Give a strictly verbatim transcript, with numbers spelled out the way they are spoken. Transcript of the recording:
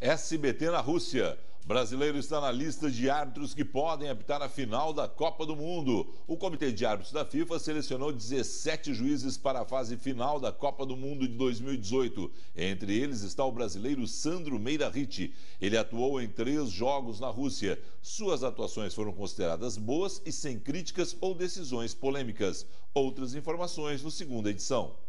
S B T na Rússia. Brasileiro está na lista de árbitros que podem apitar a final da Copa do Mundo. O Comitê de Árbitros da FIFA selecionou dezessete juízes para a fase final da Copa do Mundo de dois mil e dezoito. Entre eles está o brasileiro Sandro Meira Ricci. Ele atuou em três jogos na Rússia. Suas atuações foram consideradas boas e sem críticas ou decisões polêmicas. Outras informações no segunda edição.